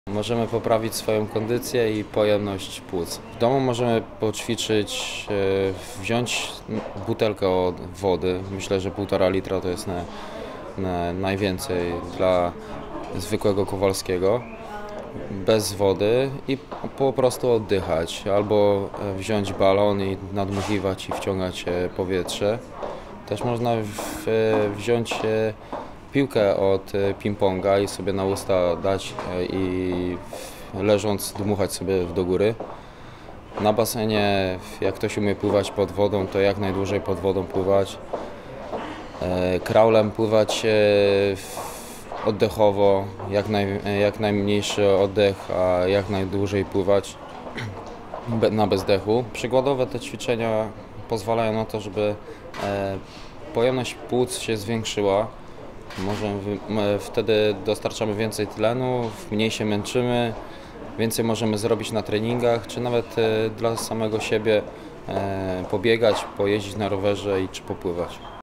Możemy poprawić swoją kondycję i pojemność płuc. W domu możemy poćwiczyć, wziąć butelkę od wody. Myślę, że 1,5 litra to jest najwięcej dla zwykłego Kowalskiego. Bez wody i po prostu oddychać. Albo wziąć balon i nadmuchiwać i wciągać powietrze. Też można wziąć piłkę od ping-ponga i sobie na usta dać i leżąc dmuchać sobie do góry. Na basenie, jak ktoś umie pływać pod wodą, to jak najdłużej pod wodą pływać. Kraulem pływać oddechowo, jak najmniejszy oddech, a jak najdłużej pływać na bezdechu. Przykładowe te ćwiczenia pozwalają na to, żeby pojemność płuc się zwiększyła. Wtedy dostarczamy więcej tlenu, mniej się męczymy, więcej możemy zrobić na treningach, czy nawet dla samego siebie pobiegać, pojeździć na rowerze czy popływać.